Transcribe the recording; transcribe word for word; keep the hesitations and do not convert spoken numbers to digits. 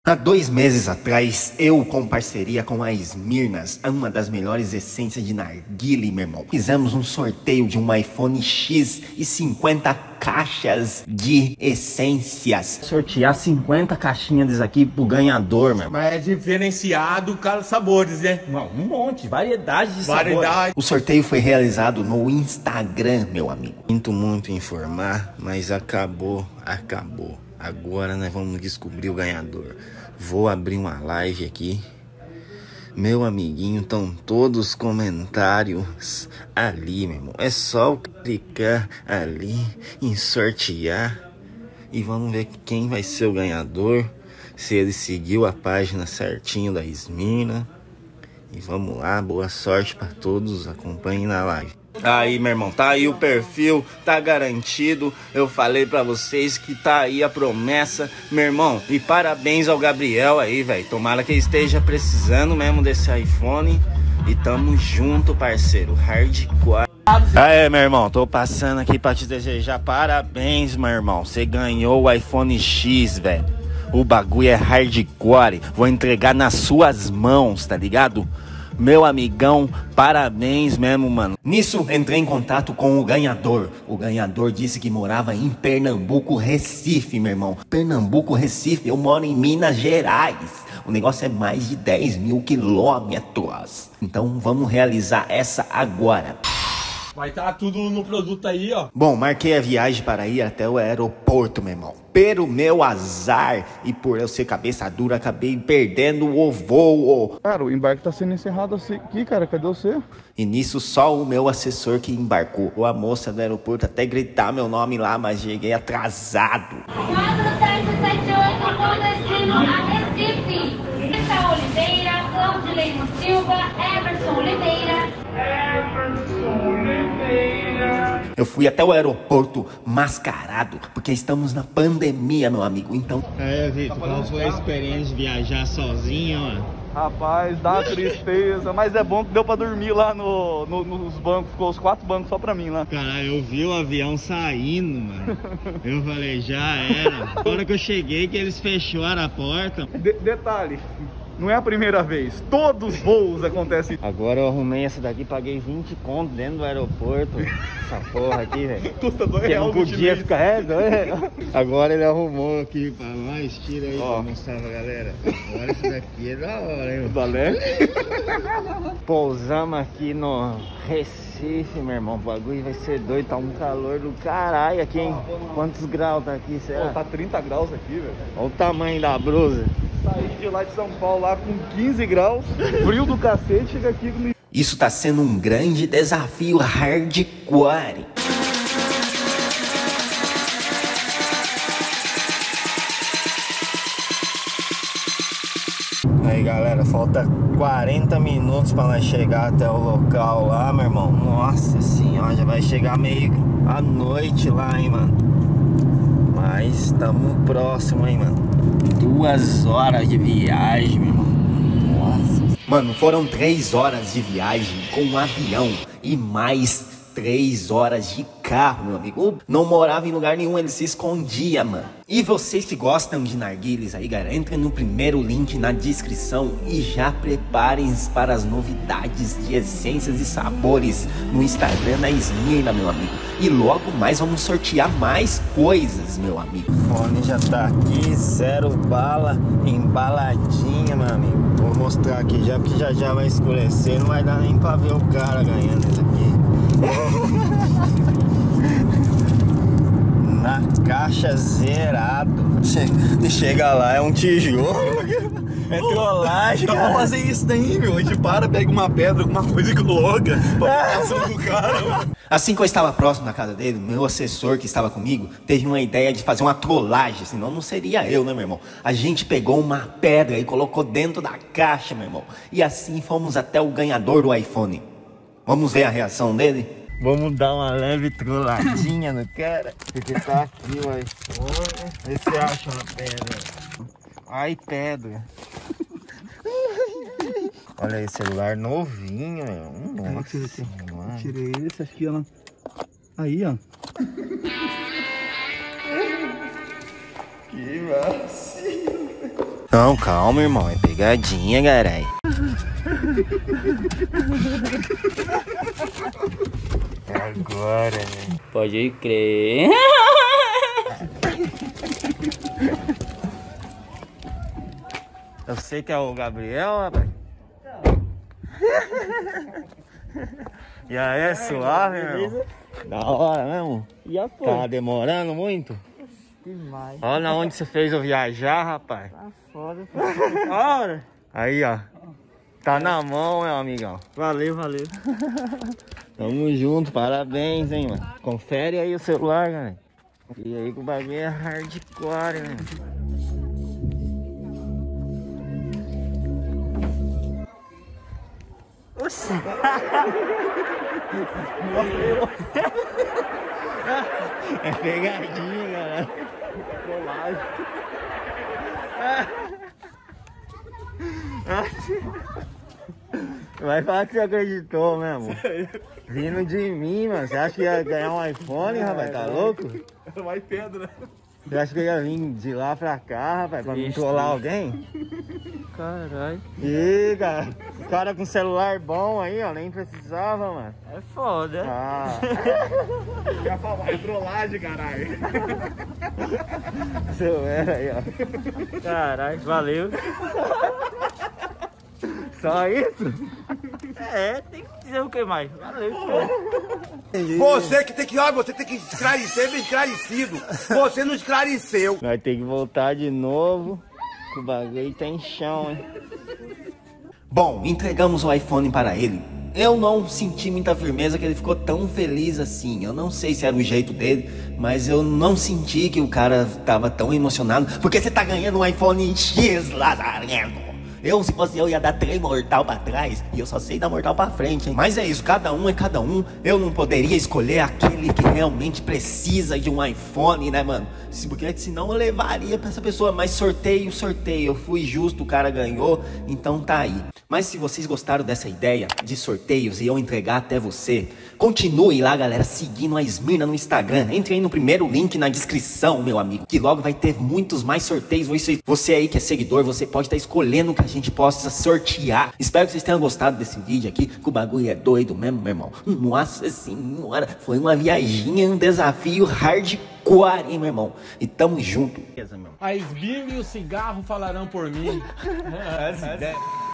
Há dois meses atrás, eu com parceria com a Smirnas, uma das melhores essências de narguile, meu irmão, fizemos um sorteio de um iPhone X e cinquenta caixas de essências. Sortear cinquenta caixinhas desse aqui pro ganhador, meu irmão. Mas é diferenciado cada sabores, né? Um monte, variedade de Variedade. sabores. O sorteio foi realizado no Instagram, meu amigo. Sinto muito informar, mas acabou, acabou. Agora nós vamos descobrir o ganhador. Vou abrir uma live aqui. Meu amiguinho, estão todos os comentários ali, meu irmão. É só clicar ali em sortear. E vamos ver quem vai ser o ganhador. Se ele seguiu a página certinho da Smirna. E vamos lá, boa sorte para todos. Acompanhem na live. Aí, meu irmão, tá aí o perfil, tá garantido. Eu falei pra vocês que tá aí a promessa, meu irmão. E parabéns ao Gabriel aí, velho. Tomara que ele esteja precisando mesmo desse iPhone. E tamo junto, parceiro. Hardcore. Aí, meu irmão, tô passando aqui pra te desejar parabéns, meu irmão. Você ganhou o iPhone X, velho. O bagulho é hardcore. Vou entregar nas suas mãos, tá ligado? Meu amigão, parabéns mesmo, mano. Nisso, entrei em contato com o ganhador. O ganhador disse que morava em Pernambuco, Recife, meu irmão. Pernambuco, Recife, eu moro em Minas Gerais. O negócio é mais de dez mil quilômetros. Então vamos realizar essa agora. Vai estar tudo no produto aí, ó. Bom, marquei a viagem para ir até o aeroporto, meu irmão. Pelo meu azar e por eu ser cabeça dura, acabei perdendo o voo. Cara, o embarque tá sendo encerrado aqui, cara. Cadê você? E nisso só o meu assessor que embarcou. A moça do aeroporto até gritar meu nome lá, mas cheguei atrasado. quatro sete sete oito com destino a Recife. Rita Oliveira, Claudilene Silva, Everson Oliveira. Eu fui até o aeroporto mascarado, porque estamos na pandemia, meu amigo, então... É, Vitor, qual foi a experiência de viajar sozinho, mano? Rapaz, dá tristeza, mas é bom que deu pra dormir lá no, no, nos bancos, ficou os quatro bancos só pra mim lá. Caralho, eu vi o avião saindo, mano. Eu falei, já era. Na hora que eu cheguei, que eles fecharam a porta. De detalhe, não é a primeira vez, todos os voos acontecem. Agora eu arrumei essa daqui, paguei vinte conto dentro do aeroporto. Essa porra aqui, velho. Custa dois Eu reais. não podia ficar, é, dois reais. Agora ele arrumou aqui pra nós, tira aí pra mostrar pra galera. Agora isso daqui é da hora, hein? Valeu? Pousamos aqui no Recife, meu irmão. O bagulho vai ser doido, tá um calor do caralho aqui, hein? Quantos graus tá aqui, será? Pô, tá trinta graus aqui, velho. Olha o tamanho da blusa. Saí de lá de São Paulo lá com quinze graus, frio do cacete, chega aqui com... Isso tá sendo um grande desafio hardcore. Aí, galera, falta quarenta minutos pra nós chegar até o local lá, meu irmão. Nossa senhora, já vai chegar meio à noite lá, hein, mano. Mas estamos próximo, hein, mano. Duas horas de viagem, meu irmão. Nossa. Mano, foram três horas de viagem com um avião e mais três horas de carro, meu amigo. Não morava em lugar nenhum, ele se escondia, mano. E vocês que gostam de narguilés aí, galera, entrem no primeiro link na descrição e já preparem-se para as novidades de essências e sabores no Instagram da Smirna, meu amigo. E logo mais vamos sortear mais coisas, meu amigo. O fone já tá aqui, zero bala, embaladinha, meu amigo. Vou mostrar aqui já, porque já já vai escurecer, não vai dar nem pra ver o cara ganhando isso aqui. Na caixa zerado. Chega, chega lá, é um tijolo. É trollagem, Dá pra fazer isso daí, meu. A gente para, pega uma pedra, alguma coisa e coloca pra passar do cara. Assim que eu estava próximo da casa dele, meu assessor que estava comigo teve uma ideia de fazer uma trollagem, senão não seria eu, né, meu irmão? A gente pegou uma pedra e colocou dentro da caixa, meu irmão. E assim fomos até o ganhador do iPhone. Vamos ver a reação dele? Vamos dar uma leve trolladinha no cara. Porque tá aqui o iPhone. Vê se acha uma pedra. Ai, pedra. Olha aí, celular novinho, meu. Nossa, mano. Tirei esse aqui, ó. Aí, ó. Que vacilo. Não, calma, irmão. É pegadinha, garai. É agora, né? Pode crer. Eu sei que é o Gabriel, rapaz. E aí, é suave, meu irmão? Da hora mesmo? E a pô? Tá demorando muito? Demais. Olha onde você fez eu viajar, rapaz. Tá foda, pô. Olha. Aí, ó. Tá na mão, meu amigão. Valeu, valeu. Tamo junto, parabéns, hein, mano. Confere aí o celular, galera. E aí que o bagulho é hardcore, né? Oxi. É pegadinha, galera. Colagem. Vai falar que você acreditou mesmo. Vindo de mim, mano. Você acha que ia ganhar um iPhone, rapaz? Tá louco? Vai pedra. Você acha que eu ia vir de lá pra cá, rapaz, pra me Triste, trollar alguém? Caralho. Ih, cara, o cara com celular bom aí, ó, nem precisava, mano. É foda. Ah, Já falou, é trollagem, caralho. seu era aí, ó. Caralho, valeu. Só isso? É, tem que dizer o que mais. Valeu, pô. Você que tem que, olha, você tem que esclarecer, bem esclarecido. Você não esclareceu. Vai ter que voltar de novo, que o bagulho tá em chão, hein. Bom, entregamos o iPhone para ele. Eu não senti muita firmeza que ele ficou tão feliz assim. Eu não sei se era o jeito dele, mas eu não senti que o cara tava tão emocionado. Porque você tá ganhando um iPhone X, Lazareno. Eu, se fosse eu, ia dar três mortal pra trás. E eu só sei dar mortal pra frente, hein? Mas é isso, cada um é cada um. Eu não poderia escolher aquele que realmente precisa de um iPhone, né, mano? Porque senão eu levaria pra essa pessoa. Mas sorteio, sorteio. Eu fui justo, o cara ganhou, então tá aí. Mas se vocês gostaram dessa ideia de sorteios e eu entregar até você, continue lá, galera, seguindo a Esmirna no Instagram. Entre aí no primeiro link na descrição, meu amigo, que logo vai ter muitos mais sorteios. Você, você aí que é seguidor, você pode estar escolhendo o que a gente possa sortear. Espero que vocês tenham gostado desse vídeo aqui, que o bagulho é doido mesmo, meu irmão. Nossa senhora, foi uma viaginha, um desafio hardcore, hein, meu irmão. E tamo junto. A esbirra e o cigarro falarão por mim. Essa ideia.